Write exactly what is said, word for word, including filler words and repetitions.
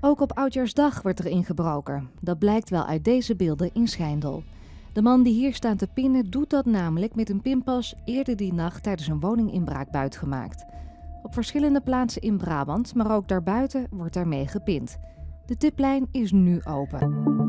Ook op Oudjaarsdag wordt er ingebroken. Dat blijkt wel uit deze beelden in Schijndel. De man die hier staat te pinnen doet dat namelijk met een pinpas eerder die nacht tijdens een woninginbraak buitgemaakt. Op verschillende plaatsen in Brabant, maar ook daarbuiten wordt daarmee gepind. De tiplijn is nu open.